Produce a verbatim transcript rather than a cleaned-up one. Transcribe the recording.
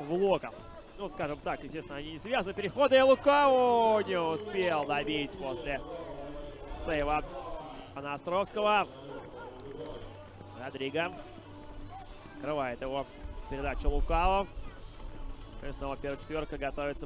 Влоков. Ну, скажем так, естественно, они не связаны. Переходы, и Лукау не успел добить после сейва Островского. Родриго открывает его передачу Лукау. И снова первая четверка готовится